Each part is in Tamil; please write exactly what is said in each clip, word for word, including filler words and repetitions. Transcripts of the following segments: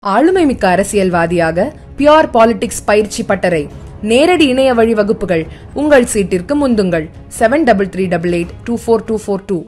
ஆளுமைமிக்க அரசியல்வாதியாக பியோர் பாலிடிக்ஸ் பயிற்சி பட்டறை, நேரடி இணைய வழி வகுப்புகள். உங்கள் சீட்டிற்கு முந்துங்கள். Seven double three double eight two four two four two.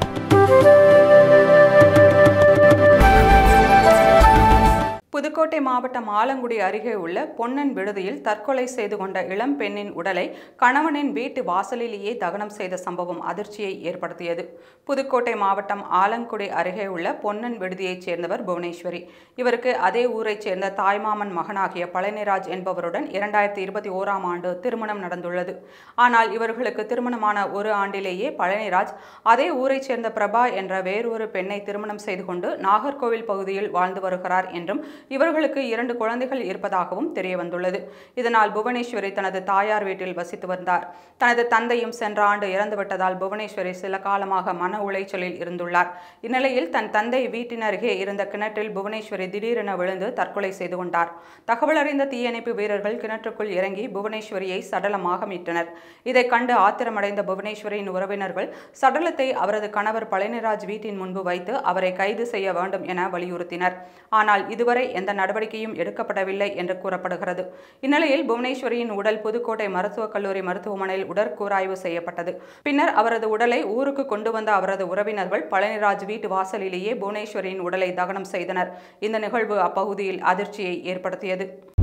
Pudukkottai மாவட்டம் ஆலங்குடி அருகே உள்ள பொன்னன் விடுதியில் தற்கொலை செய்து கொண்ட இளம் பெண்ணின் உடலை கணவனின் வீட்டு வாசலிலேயே தகனம் செய்த சம்பவம் அதிர்ச்சியை ஏற்படுத்தியது. புதுக்கோட்டை மாவட்டம் ஆலங்குடி அருகே உள்ள பொன்னன் விடுதியைச் சேர்ந்தவர் புவனேஸ்வரி. இவருக்கு அதே ஊரைச் சேர்ந்த தாய்மாமன் மகனாகிய பழனிராஜ் என்பவருடன் இரண்டாயிரத்தி இருபத்தி ஓராம் ஆண்டு திருமணம் நடந்துள்ளது. ஆனால் இவர்களுக்கு திருமணமான ஒரு ஆண்டிலேயே பழனிராஜ் அதே ஊரைச் சேர்ந்த பிரபா என்ற வேறொரு பெண்ணை திருமணம் செய்து கொண்டு நாகர்கோவில் பகுதியில் வாழ்ந்து வருகிறார் என்றும் இவர்களுக்கு இரண்டு குழந்தைகள் இருப்பதாகவும் தெரிய வந்துள்ளது. இதனால் புவனேஸ்வரி தனது தாயார் வீட்டில் வசித்து வந்தார். தனது தந்தையும் சென்ற ஆண்டு இறந்துவிட்டதால் புவனேஸ்வரி சில காலமாக மன உளைச்சலில் இருந்துள்ளார். இந்நிலையில் தன் தந்தை வீட்டின் அருகே இருந்த கிணற்றில் புவனேஸ்வரி திடீரென விழுந்து தற்கொலை செய்து கொண்டார். தகவல் அறிந்த தீயணைப்பு வீரர்கள் கிணற்றுக்குள் இறங்கி புவனேஸ்வரியை சடலமாக மீட்டனர். இதை கண்டு ஆத்திரமடைந்த புவனேஸ்வரியின் உறவினர்கள் சடலத்தை அவரது கணவர் பழனிராஜ் வீட்டின் முன்பு வைத்து அவரை கைது செய்ய வேண்டும் என வலியுறுத்தினர். ஆனால் இதுவரை எந்த நடவடிக்கையும் எடுக்கப்படவில்லை என்று கூறப்படுகிறது. இந்நிலையில் புவனேஸ்வரியின் உடல் புதுக்கோட்டை மருத்துவக் கல்லூரி மருத்துவமனையில் உடற்கூராய்வு செய்யப்பட்டது. பின்னர் அவரது உடலை ஊருக்கு கொண்டு வந்த அவரது உறவினர்கள் பழனிராஜ் வீட்டு வாசலிலேயே புவனேஸ்வரியின் உடலை தகனம் செய்தனர். இந்த நிகழ்வு அப்பகுதியில் அதிர்ச்சியை ஏற்படுத்தியது.